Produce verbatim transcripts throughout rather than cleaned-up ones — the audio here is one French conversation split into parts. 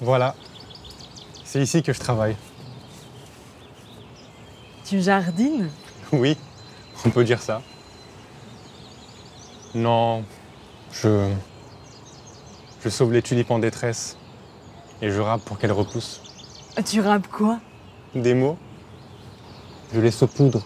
Voilà. C'est ici que je travaille. Tu jardines? Oui, on peut dire ça. Non, je... Je sauve les tulipes en détresse. Et je râpe pour qu'elles repoussent. Tu râpes quoi? Des mots. Je les saupoudre.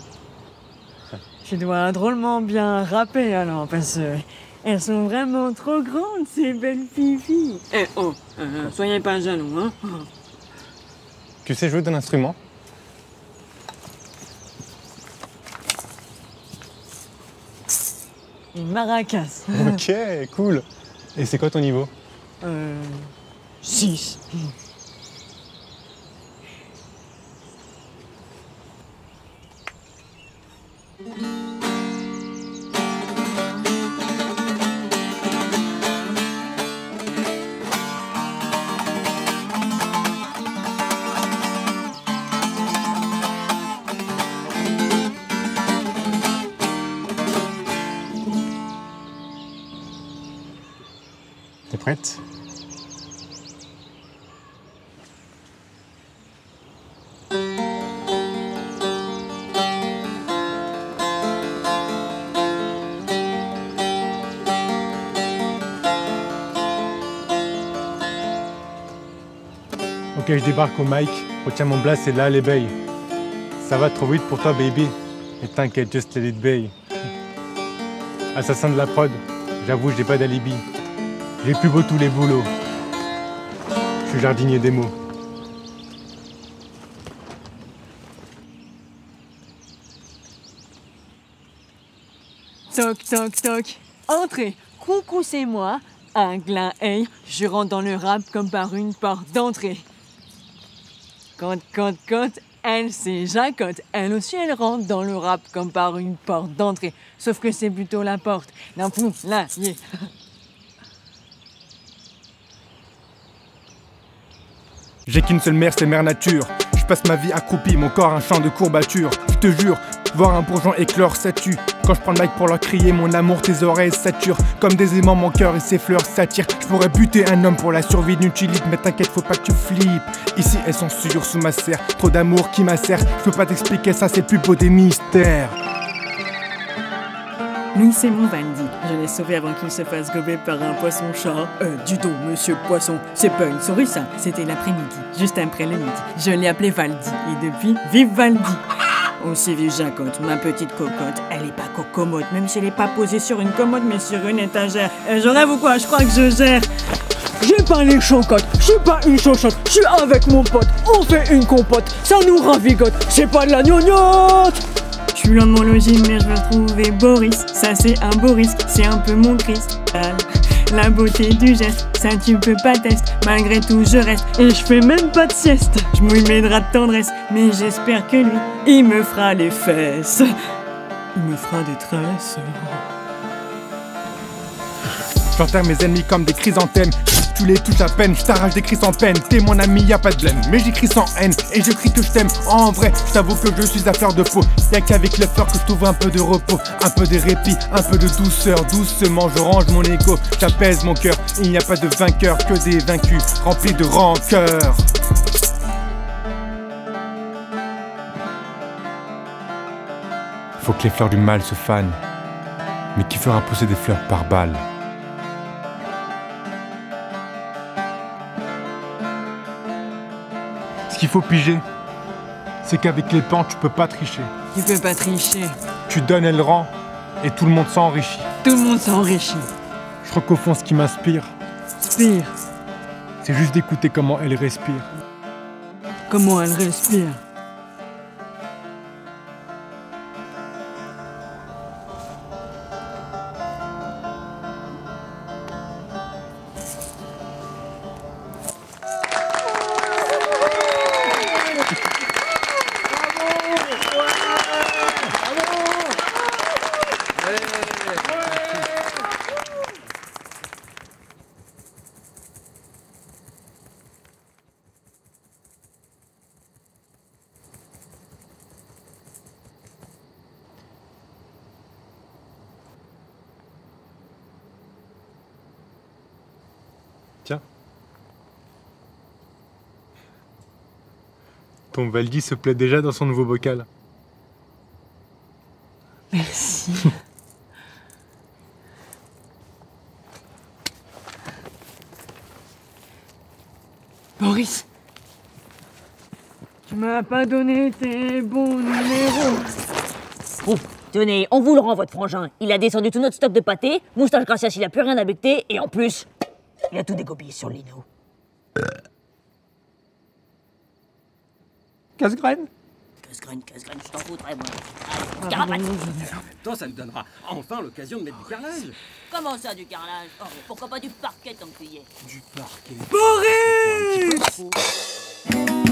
Tu dois drôlement bien râper alors, parce que elles sont vraiment trop grandes, ces belles filles. Eh oh, euh, soyez pas jaloux, hein. Tu sais jouer d'un instrument? Une maracas. Ok, cool. Et c'est quoi ton niveau? Euh... six. T'es prête? Ok, je débarque au mic. Retiens mon blast, c'est là l'éveil. Ça va trop vite pour toi, baby. Et t'inquiète, just let it be. Assassin de la prod, j'avoue, j'ai pas d'alibi. J'ai plus beau tous les boulots. Je suis jardinier des mots. Toc, toc, toc. Entrez. Coucou, c'est moi. Un glin, hey. Je rentre dans le rap comme par une porte d'entrée. Quand, quand, quand, elle, c'est Jacotte. Elle aussi, elle rentre dans le rap comme par une porte d'entrée. Sauf que c'est plutôt la porte d'un poulailler. J'ai qu'une seule mère, c'est mère nature. Je passe ma vie accroupi, mon corps un champ de courbatures. Je te jure, voir un bourgeon éclore, ça tue. Quand je prends le mic pour leur crier mon amour, tes oreilles saturent. Comme des aimants, mon cœur et ses fleurs s'attirent. Je pourrais buter un homme pour la survie d'une tulipe, mais t'inquiète, faut pas que tu flippes. Ici, elles sont sûres sous ma serre. Trop d'amour qui m'assère. Je peux pas t'expliquer ça, c'est le plus beau des mystères. Lui, c'est mon Valdi. Je l'ai sauvé avant qu'il se fasse gober par un poisson-chat. Euh, du dos, monsieur Poisson. C'est pas une souris, ça. C'était l'après-midi, juste après le midi. Je l'ai appelé Valdi. Et depuis, vive Valdi! Aussi vive Jacotte, ma petite cocotte. Elle est pas cocomote, même si elle est pas posée sur une commode, mais sur une étagère. Et je rêve ou quoi? Je crois que je gère. J'ai pas les chocottes, je suis pas une chochotte, je suis avec mon pote. On fait une compote, ça nous ravigote. C'est pas de la gnognotte! Je suis loin de mon logis, mais je veux retrouver Boris. Ça c'est un beau risque, c'est un peu mon cristal. La beauté du geste, ça tu peux pas tester. Malgré tout je reste, et je fais même pas de sieste. Je mouille mes draps de tendresse, mais j'espère que lui, il me fera les fesses. Il me fera des tresses. J'enterre mes ennemis comme des chrysanthèmes. Tu les touches à peine, je t'arrache des cris sans peine. T'es mon ami, y a pas de blême, mais j'écris sans haine. Et je crie que je t'aime, en vrai, je t'avoue que je suis à fleur de peau. Y'a qu'avec le fleur que je trouve un peu de repos, un peu de répit, un peu de douceur. Doucement je range mon ego, j'apaise mon cœur. Il n'y a pas de vainqueur, que des vaincus remplis de rancœur. Faut que les fleurs du mal se fanent. Mais qui fera pousser des fleurs par balles? Ce qu'il faut piger, c'est qu'avec les pans, tu peux pas tricher. Tu peux pas tricher. Tu donnes, elle rend, et tout le monde s'enrichit. Tout le monde s'enrichit. Je crois qu'au fond, ce qui m'inspire, Spire. c'est juste d'écouter comment elle respire. Comment elle respire. Tiens. tonton Valdi se plaît déjà dans son nouveau bocal. Merci. Boris, tu m'as pas donné tes bons numéros. Oh, tenez, on vous le rend, votre frangin. Il a descendu tout notre stock de pâté, Moustache Gracias, il a plus rien à becter, et en plus, il a tout décopié sur le lino. Casse-graine. Casse-graine, casse-graine, je t'en foutrais, moi. Allez, carapate. Toi, ça nous donnera enfin l'occasion de mettre du carrelage. Comment ça, du carrelage? Oh, mais pourquoi pas du parquet, tant que tu y es? Du parquet. Boris!